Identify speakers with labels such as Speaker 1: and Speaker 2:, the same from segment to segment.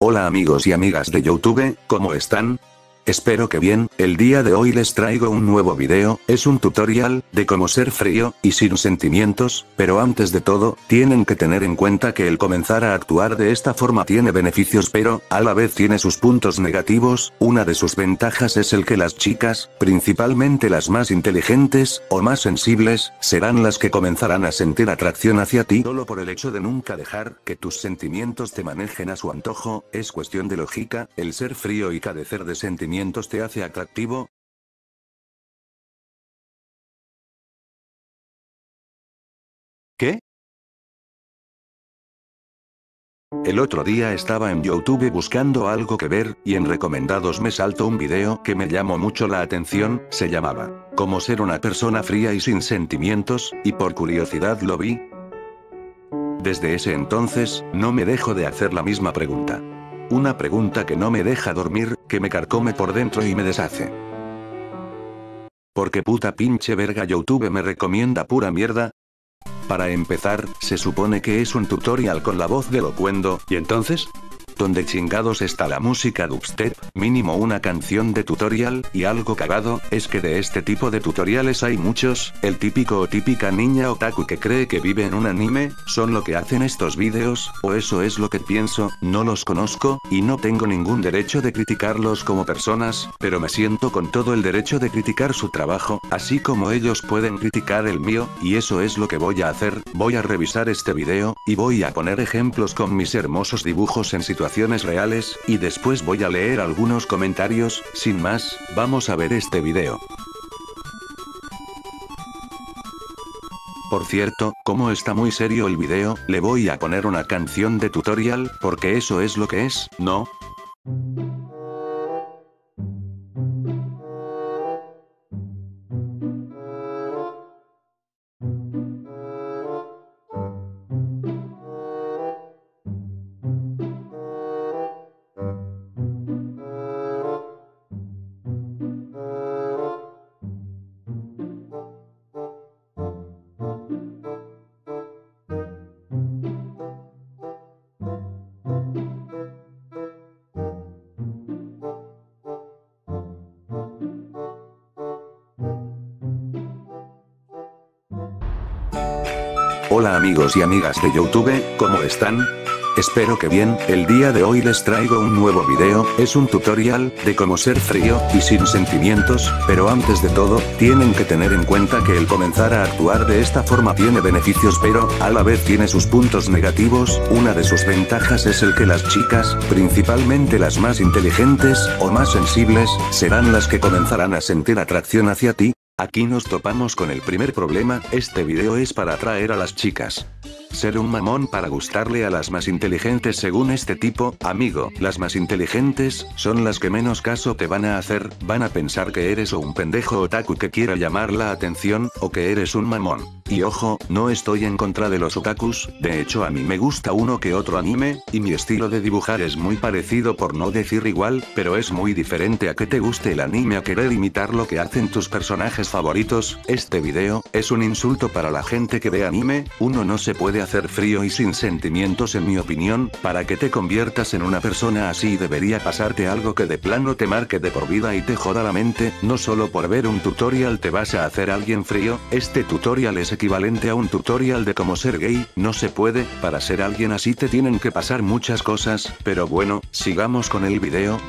Speaker 1: Hola amigos y amigas de YouTube, ¿cómo están? Espero que bien. El día de hoy les traigo un nuevo video, es un tutorial, de cómo ser frío, y sin sentimientos, pero antes de todo, tienen que tener en cuenta que el comenzar a actuar de esta forma tiene beneficios pero, a la vez tiene sus puntos negativos. Una de sus ventajas es el que las chicas, principalmente las más inteligentes, o más sensibles, serán las que comenzarán a sentir atracción hacia ti solo por el hecho de nunca dejar que tus sentimientos te manejen a su antojo. Es cuestión de lógica, el ser frío y carecer de sentimientos te hace atractivo. ¿Qué? El otro día estaba en YouTube buscando algo que ver, y en recomendados me saltó un video que me llamó mucho la atención, se llamaba "Cómo ser una persona fría y sin sentimientos", y por curiosidad lo vi. Desde ese entonces, no me dejo de hacer la misma pregunta. Una pregunta que no me deja dormir, que me carcome por dentro y me deshace. ¿Por qué puta pinche verga YouTube me recomienda pura mierda? Para empezar, se supone que es un tutorial con la voz de Locuendo, ¿y entonces? ¿Dónde chingados está la música dubstep? Mínimo una canción de tutorial. Y algo cagado, es que de este tipo de tutoriales hay muchos. El típico o típica niña otaku que cree que vive en un anime, son lo que hacen estos vídeos, o eso es lo que pienso. No los conozco, y no tengo ningún derecho de criticarlos como personas, pero me siento con todo el derecho de criticar su trabajo, así como ellos pueden criticar el mío, y eso es lo que voy a hacer. Voy a revisar este video, y voy a poner ejemplos con mis hermosos dibujos en situaciones reales, y después voy a leer algunos comentarios. Sin más, vamos a ver este video. Por cierto, como está muy serio el video, le voy a poner una canción de tutorial, porque eso es lo que es, ¿no? Hola amigos y amigas de YouTube, ¿cómo están? Espero que bien. El día de hoy les traigo un nuevo video, es un tutorial, de cómo ser frío, y sin sentimientos, pero antes de todo, tienen que tener en cuenta que el comenzar a actuar de esta forma tiene beneficios pero, a la vez tiene sus puntos negativos. Una de sus ventajas es el que las chicas, principalmente las más inteligentes, o más sensibles, serán las que comenzarán a sentir atracción hacia ti. Aquí nos topamos con el primer problema, este video es para atraer a las chicas. Ser un mamón para gustarle a las más inteligentes según este tipo, amigo, las más inteligentes, son las que menos caso te van a hacer, van a pensar que eres o un pendejo otaku que quiera llamar la atención, o que eres un mamón. Y ojo, no estoy en contra de los otakus, de hecho a mí me gusta uno que otro anime, y mi estilo de dibujar es muy parecido por no decir igual, pero es muy diferente a que te guste el anime a querer imitar lo que hacen tus personajes favoritos. Este video, es un insulto para la gente que ve anime. Uno no se puede hacer frío y sin sentimientos en mi opinión. Para que te conviertas en una persona así debería pasarte algo que de plano te marque de por vida y te joda la mente. No solo por ver un tutorial te vas a hacer alguien frío, este tutorial es equivalente a un tutorial de cómo ser gay. No se puede, para ser alguien así te tienen que pasar muchas cosas, pero bueno, sigamos con el video.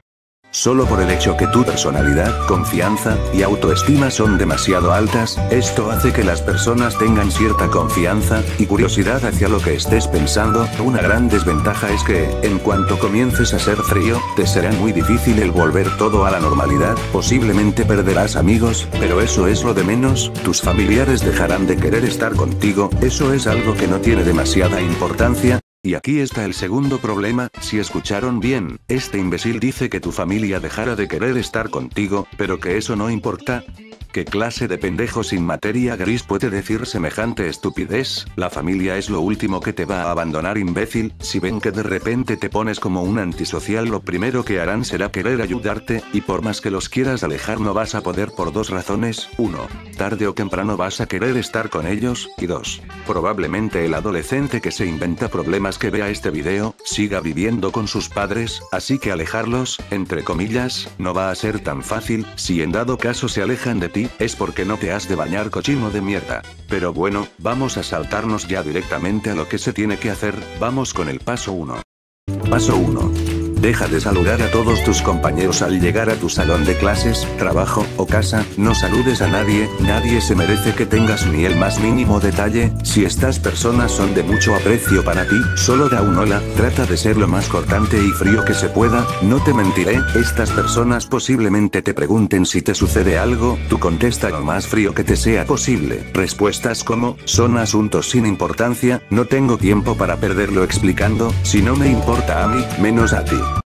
Speaker 1: Solo por el hecho que tu personalidad, confianza, y autoestima son demasiado altas, esto hace que las personas tengan cierta confianza, y curiosidad hacia lo que estés pensando. Una gran desventaja es que, en cuanto comiences a ser frío, te será muy difícil el volver todo a la normalidad. Posiblemente perderás amigos, pero eso es lo de menos. Tus familiares dejarán de querer estar contigo, eso es algo que no tiene demasiada importancia. Y aquí está el segundo problema, si escucharon bien, este imbécil dice que tu familia dejará de querer estar contigo, pero que eso no importa. ¿Qué clase de pendejo sin materia gris puede decir semejante estupidez? La familia es lo último que te va a abandonar, imbécil. Si ven que de repente te pones como un antisocial, lo primero que harán será querer ayudarte, y por más que los quieras alejar no vas a poder por dos razones. 1. Tarde o temprano vas a querer estar con ellos, y 2. Probablemente el adolescente que se inventa problemas más que vea este video, siga viviendo con sus padres, así que alejarlos, entre comillas, no va a ser tan fácil. Si en dado caso se alejan de ti, es porque no te has de bañar, cochino de mierda. Pero bueno, vamos a saltarnos ya directamente a lo que se tiene que hacer. Vamos con el paso 1. Paso 1. Deja de saludar a todos tus compañeros al llegar a tu salón de clases, trabajo o casa. No saludes a nadie, nadie se merece que tengas ni el más mínimo detalle. Si estas personas son de mucho aprecio para ti, solo da un hola. Trata de ser lo más cortante y frío que se pueda. No te mentiré, estas personas posiblemente te pregunten si te sucede algo. Tú contesta lo más frío que te sea posible. Respuestas como: son asuntos sin importancia, no tengo tiempo para perderlo explicando, si no me importa a mí, menos a ti.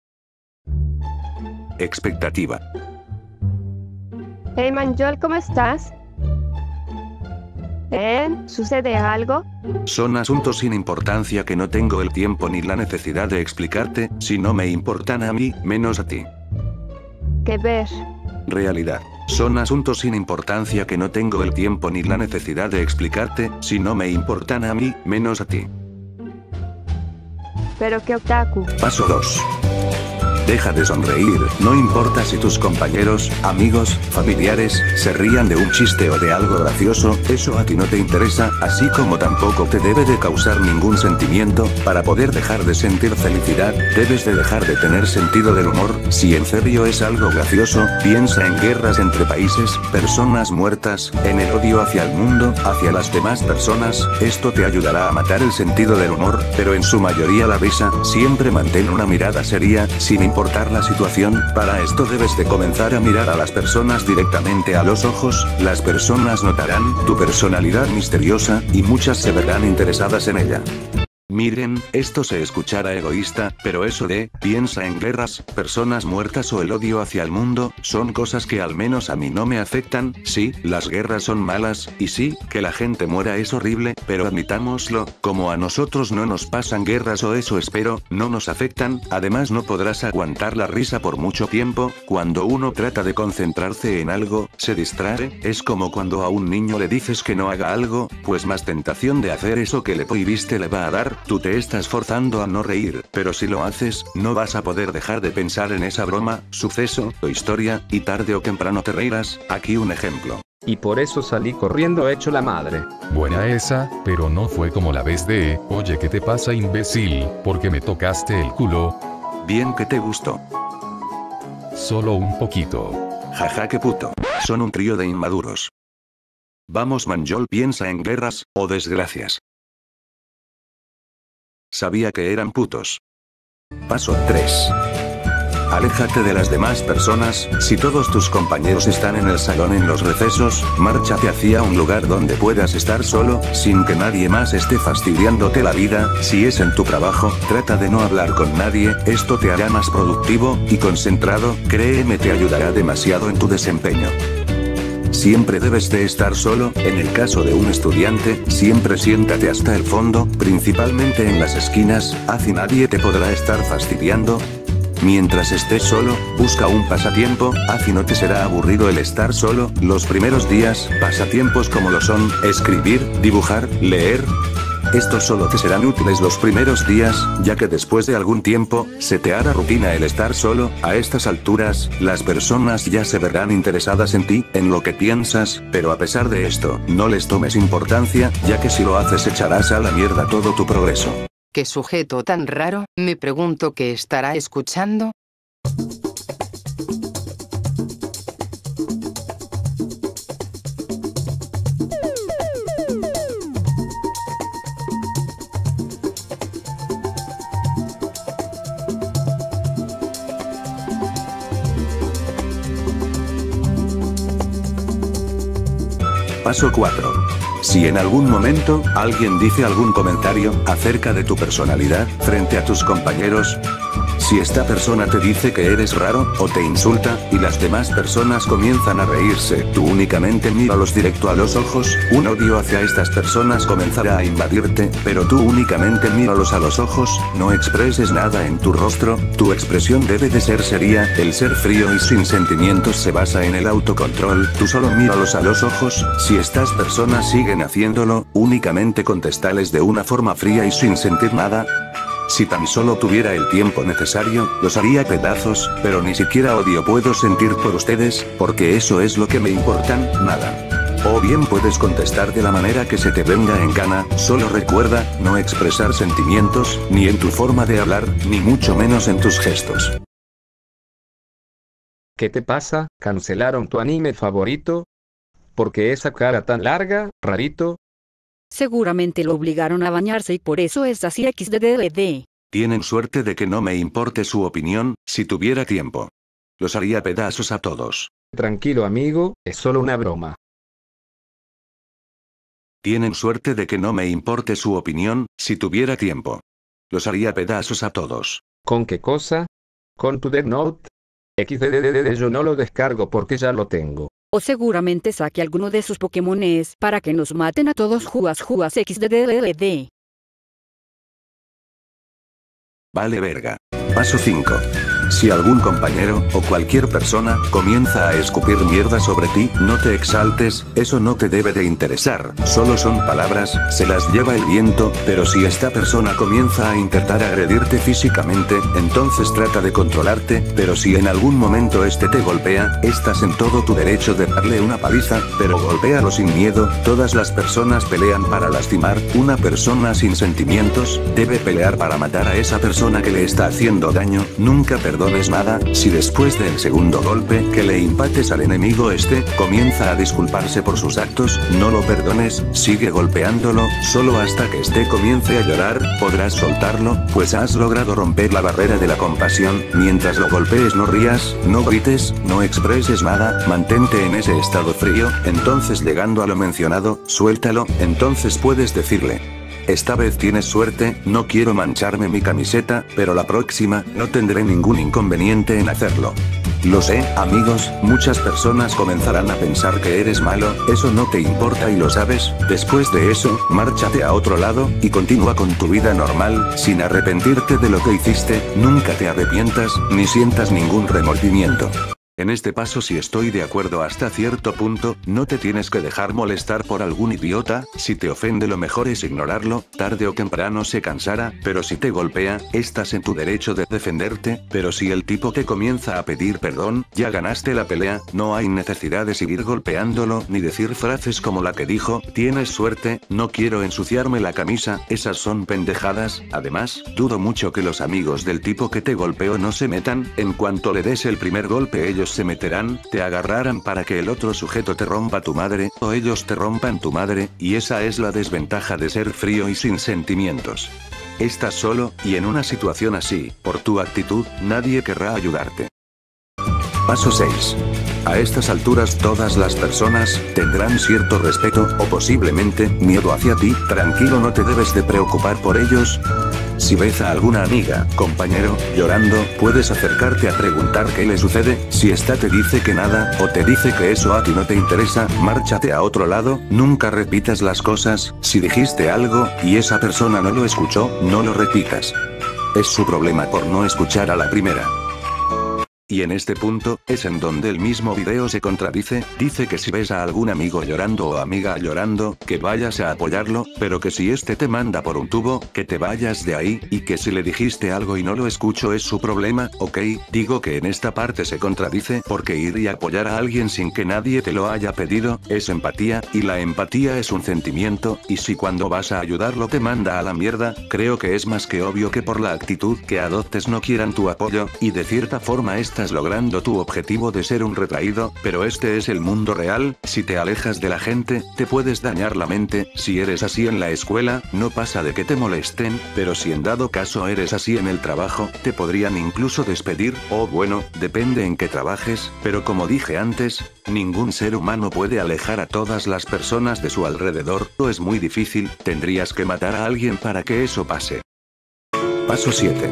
Speaker 1: Expectativa.
Speaker 2: Hey Manjol, ¿cómo estás? ¿Sucede algo?
Speaker 1: Son asuntos sin importancia que no tengo el tiempo ni la necesidad de explicarte, si no me importan a mí, menos a ti.
Speaker 2: ¿Qué ver?
Speaker 1: Realidad. Son asuntos sin importancia que no tengo el tiempo ni la necesidad de explicarte, si no me importan a mí, menos a ti.
Speaker 2: ¿Pero qué otaku?
Speaker 1: Paso 2. Deja de sonreír, no importa si tus compañeros, amigos, familiares, se rían de un chiste o de algo gracioso, eso a ti no te interesa, así como tampoco te debe de causar ningún sentimiento. Para poder dejar de sentir felicidad, debes de dejar de tener sentido del humor. Si en serio es algo gracioso, piensa en guerras entre países, personas muertas, en el odio hacia el mundo, hacia las demás personas. Esto te ayudará a matar el sentido del humor, pero en su mayoría la risa. Siempre mantén una mirada seria, sin importar la situación. Para esto debes de comenzar a mirar a las personas directamente a los ojos. Las personas notarán tu personalidad misteriosa, y muchas se verán interesadas en ella. Miren, esto se escuchará egoísta, pero eso de, piensa en guerras, personas muertas o el odio hacia el mundo, son cosas que al menos a mí no me afectan. Sí, las guerras son malas, y sí, que la gente muera es horrible, pero admitámoslo, como a nosotros no nos pasan guerras o eso espero, no nos afectan. Además no podrás aguantar la risa por mucho tiempo. Cuando uno trata de concentrarse en algo, se distrae. Es como cuando a un niño le dices que no haga algo, pues más tentación de hacer eso que le prohibiste le va a dar. Tú te estás forzando a no reír, pero si lo haces, no vas a poder dejar de pensar en esa broma, suceso o historia, y tarde o temprano te reirás. Aquí un ejemplo.
Speaker 3: Y por eso salí corriendo hecho la madre.
Speaker 4: Buena esa, pero no fue como la vez de: oye, ¿qué te pasa, imbécil? ¿Por qué me tocaste el culo?
Speaker 1: Bien que te gustó.
Speaker 4: Solo un poquito.
Speaker 1: Jaja, qué puto. Son un trío de inmaduros. Vamos Manjol, piensa en guerras, o desgracias. Sabía que eran putos. Paso 3. Aléjate de las demás personas. Si todos tus compañeros están en el salón en los recesos, márchate hacia un lugar donde puedas estar solo, sin que nadie más esté fastidiándote la vida. Si es en tu trabajo, trata de no hablar con nadie, esto te hará más productivo y concentrado, créeme, te ayudará demasiado en tu desempeño. Siempre debes de estar solo. En el caso de un estudiante, siempre siéntate hasta el fondo, principalmente en las esquinas, así nadie te podrá estar fastidiando. Mientras estés solo, busca un pasatiempo, así no te será aburrido el estar solo. Los primeros días, pasatiempos como lo son, escribir, dibujar, leer. Estos solo te serán útiles los primeros días, ya que después de algún tiempo, se te hará rutina el estar solo. A estas alturas, las personas ya se verán interesadas en ti, en lo que piensas, pero a pesar de esto, no les tomes importancia, ya que si lo haces echarás a la mierda todo tu progreso.
Speaker 5: ¿Qué sujeto tan raro? Me pregunto qué estará escuchando.
Speaker 1: Paso 4. Si en algún momento, alguien dice algún comentario acerca de tu personalidad frente a tus compañeros, Si esta persona te dice que eres raro, o te insulta, y las demás personas comienzan a reírse, tú únicamente míralos directo a los ojos, un odio hacia estas personas comenzará a invadirte, pero tú únicamente míralos a los ojos, no expreses nada en tu rostro, tu expresión debe de ser seria, el ser frío y sin sentimientos se basa en el autocontrol, tú solo míralos a los ojos, si estas personas siguen haciéndolo, únicamente contestales de una forma fría y sin sentir nada. Si tan solo tuviera el tiempo necesario, los haría pedazos, pero ni siquiera odio puedo sentir por ustedes, porque eso es lo que me importan, nada. O bien puedes contestar de la manera que se te venga en gana, solo recuerda, no expresar sentimientos, ni en tu forma de hablar, ni mucho menos en tus gestos.
Speaker 3: ¿Qué te pasa? ¿Cancelaron tu anime favorito? ¿Por qué esa cara tan larga, rarito?
Speaker 6: Seguramente lo obligaron a bañarse y por eso es así XDDD.
Speaker 1: Tienen suerte de que no me importe su opinión, si tuviera tiempo. Los haría pedazos a todos.
Speaker 3: Tranquilo amigo, es solo una broma.
Speaker 1: Tienen suerte de que no me importe su opinión, si tuviera tiempo. Los haría pedazos a todos.
Speaker 3: ¿Con qué cosa? ¿Con tu Death Note? XDDD yo no lo descargo porque ya lo tengo.
Speaker 6: O seguramente saque alguno de sus Pokémones para que nos maten a todos juas XDDD.
Speaker 1: Vale verga. Paso 5. Si algún compañero, o cualquier persona, comienza a escupir mierda sobre ti, no te exaltes, eso no te debe de interesar, solo son palabras, se las lleva el viento, pero si esta persona comienza a intentar agredirte físicamente, entonces trata de controlarte, pero si en algún momento este te golpea, estás en todo tu derecho de darle una paliza, pero golpéalo sin miedo, todas las personas pelean para lastimar, una persona sin sentimientos, debe pelear para matar a esa persona que le está haciendo daño, nunca perdones nada, si después del segundo golpe que le impactes al enemigo comienza a disculparse por sus actos, no lo perdones, sigue golpeándolo, solo hasta que comience a llorar, podrás soltarlo, pues has logrado romper la barrera de la compasión, mientras lo golpees no rías, no grites, no expreses nada, mantente en ese estado frío, entonces llegando a lo mencionado, suéltalo, entonces puedes decirle: esta vez tienes suerte, no quiero mancharme mi camiseta, pero la próxima, no tendré ningún inconveniente en hacerlo. Lo sé, amigos, muchas personas comenzarán a pensar que eres malo, eso no te importa y lo sabes, después de eso, márchate a otro lado, y continúa con tu vida normal, sin arrepentirte de lo que hiciste, nunca te arrepientas, ni sientas ningún remordimiento. En este paso sí estoy de acuerdo hasta cierto punto, no te tienes que dejar molestar por algún idiota, si te ofende lo mejor es ignorarlo, tarde o temprano se cansará, pero si te golpea, estás en tu derecho de defenderte, pero si el tipo te comienza a pedir perdón, ya ganaste la pelea, no hay necesidad de seguir golpeándolo, ni decir frases como la que dijo: tienes suerte, no quiero ensuciarme la camisa, esas son pendejadas, además, dudo mucho que los amigos del tipo que te golpeó no se metan, en cuanto le des el primer golpe ellos se meterán, te agarrarán para que el otro sujeto te rompa tu madre, o ellos te rompan tu madre, y esa es la desventaja de ser frío y sin sentimientos. Estás solo, y en una situación así, por tu actitud, nadie querrá ayudarte. Paso 6. A estas alturas todas las personas tendrán cierto respeto, o posiblemente, miedo hacia ti, tranquilo, no te debes de preocupar por ellos. Si ves a alguna amiga, compañero, llorando, puedes acercarte a preguntar qué le sucede, si esta te dice que nada, o te dice que eso a ti no te interesa, márchate a otro lado, nunca repitas las cosas, si dijiste algo, y esa persona no lo escuchó, no lo repitas. Es su problema por no escuchar a la primera. Y en este punto, es en donde el mismo video se contradice, dice que si ves a algún amigo llorando o amiga llorando, que vayas a apoyarlo, pero que si este te manda por un tubo, que te vayas de ahí, y que si le dijiste algo y no lo escucho es su problema, ok, digo que en esta parte se contradice, porque ir y apoyar a alguien sin que nadie te lo haya pedido, es empatía, y la empatía es un sentimiento, y si cuando vas a ayudarlo te manda a la mierda, creo que es más que obvio que por la actitud que adoptes no quieran tu apoyo, y de cierta forma estás logrando tu objetivo de ser un retraído, pero este es el mundo real, si te alejas de la gente, te puedes dañar la mente, si eres así en la escuela, no pasa de que te molesten, pero si en dado caso eres así en el trabajo, te podrían incluso despedir, o bueno, depende en qué trabajes, pero como dije antes, ningún ser humano puede alejar a todas las personas de su alrededor, o es muy difícil, tendrías que matar a alguien para que eso pase. Paso 7.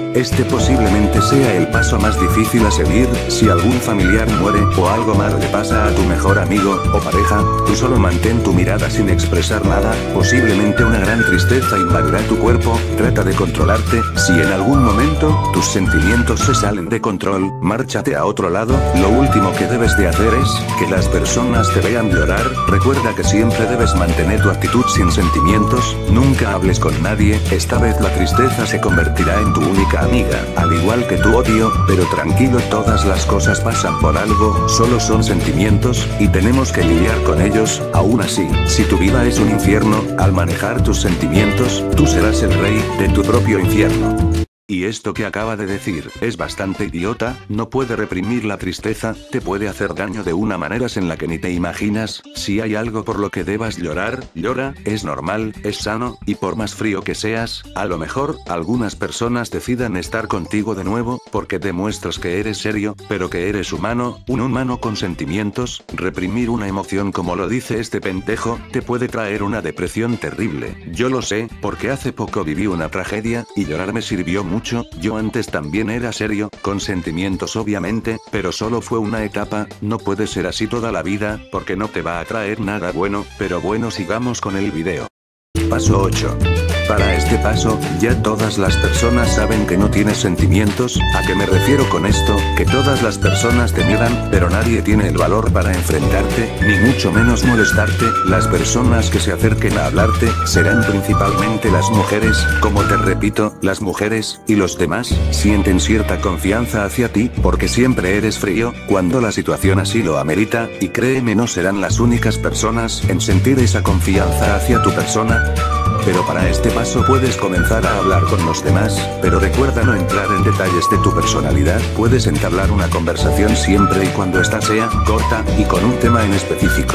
Speaker 1: Este posiblemente sea el paso más difícil a seguir. Si algún familiar muere o algo malo le pasa a tu mejor amigo o pareja, tú solo mantén tu mirada sin expresar nada. Posiblemente una gran tristeza invadirá tu cuerpo. Trata de controlarte. Si en algún momento tus sentimientos se salen de control, márchate a otro lado. Lo último que debes de hacer es que las personas te vean llorar. Recuerda que siempre debes mantener tu actitud sin sentimientos. Nunca hables con nadie. Esta vez la tristeza se convertirá en tu única amiga, al igual que tu odio. Pero tranquilo, todas las cosas pasan por algo, solo son sentimientos, y tenemos que lidiar con ellos. Aún así, si tu vida es un infierno, al manejar tus sentimientos, tú serás el rey de tu propio infierno. Y esto que acaba de decir es bastante idiota. No puede reprimir la tristeza, te puede hacer daño de una manera en la que ni te imaginas. Si hay algo por lo que debas llorar, llora, es normal, es sano, y por más frío que seas, a lo mejor, algunas personas decidan estar contigo de nuevo, porque demuestras que eres serio, pero que eres humano, un humano con sentimientos. Reprimir una emoción como lo dice este pendejo, te puede traer una depresión terrible. Yo lo sé, porque hace poco viví una tragedia, y llorar me sirvió mucho. Yo antes también era serio, con sentimientos obviamente, pero solo fue una etapa. No puede ser así toda la vida, porque no te va a traer nada bueno. Pero bueno, sigamos con el video. Paso 8. Para este paso, ya todas las personas saben que no tienes sentimientos. ¿A qué me refiero con esto? Que todas las personas te miran, pero nadie tiene el valor para enfrentarte, ni mucho menos molestarte. Las personas que se acerquen a hablarte, serán principalmente las mujeres. Como te repito, las mujeres, y los demás, sienten cierta confianza hacia ti, porque siempre eres frío, cuando la situación así lo amerita, y créeme, no serán las únicas personas en sentir esa confianza hacia tu persona. Pero para este paso puedes comenzar a hablar con los demás, pero recuerda no entrar en detalles de tu personalidad. Puedes entablar una conversación siempre y cuando esta sea corta y con un tema en específico.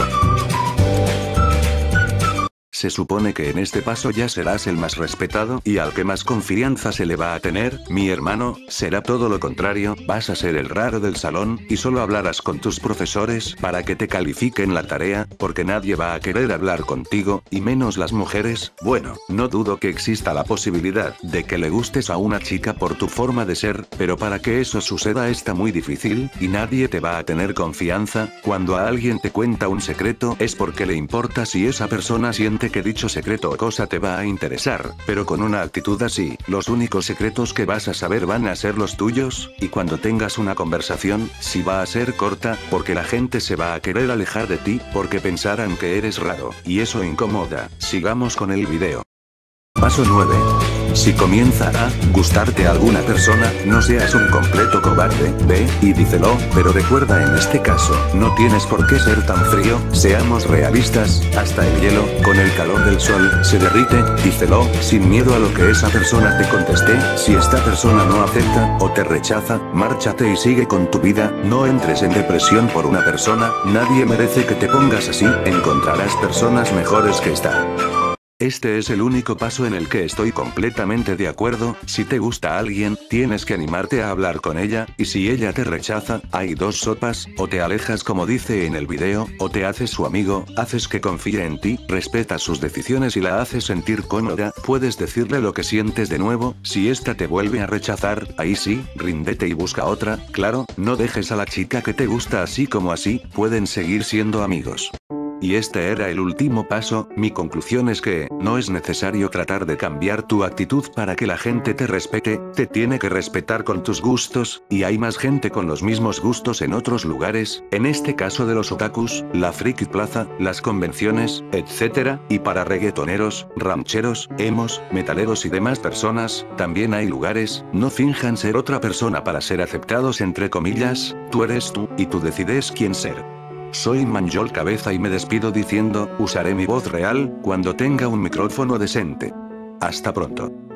Speaker 1: Se supone que en este paso ya serás el más respetado y al que más confianza se le va a tener. Mi hermano, será todo lo contrario, vas a ser el raro del salón, y solo hablarás con tus profesores para que te califiquen la tarea, porque nadie va a querer hablar contigo, y menos las mujeres. Bueno, no dudo que exista la posibilidad de que le gustes a una chica por tu forma de ser, pero para que eso suceda está muy difícil, y nadie te va a tener confianza. Cuando a alguien te cuenta un secreto es porque le importa si esa persona siente que dicho secreto o cosa te va a interesar, pero con una actitud así, los únicos secretos que vas a saber van a ser los tuyos, y cuando tengas una conversación, si va a ser corta, porque la gente se va a querer alejar de ti, porque pensarán que eres raro, y eso incomoda. Sigamos con el video. Paso 9. Si comienza a gustarte a alguna persona, no seas un completo cobarde, ve y díselo, pero recuerda, en este caso, no tienes por qué ser tan frío. Seamos realistas, hasta el hielo, con el calor del sol, se derrite. Díselo, sin miedo a lo que esa persona te conteste. Si esta persona no acepta, o te rechaza, márchate y sigue con tu vida. No entres en depresión por una persona, nadie merece que te pongas así, encontrarás personas mejores que esta. Este es el único paso en el que estoy completamente de acuerdo. Si te gusta alguien, tienes que animarte a hablar con ella, y si ella te rechaza, hay dos sopas: o te alejas como dice en el video, o te haces su amigo, haces que confíe en ti, respetas sus decisiones y la haces sentir cómoda. Puedes decirle lo que sientes de nuevo. Si esta te vuelve a rechazar, ahí sí, ríndete y busca otra. Claro, no dejes a la chica que te gusta así como así, pueden seguir siendo amigos. Y este era el último paso. Mi conclusión es que, no es necesario tratar de cambiar tu actitud para que la gente te respete, te tiene que respetar con tus gustos, y hay más gente con los mismos gustos en otros lugares, en este caso de los otakus, la Friki Plaza, las convenciones, etc. Y para reggaetoneros, rancheros, emos, metaleros y demás personas, también hay lugares. No finjan ser otra persona para ser aceptados entre comillas, tú eres tú, y tú decides quién ser. Soy Manjol Cabeza y me despido diciendo, usaré mi voz real, cuando tenga un micrófono decente. Hasta pronto.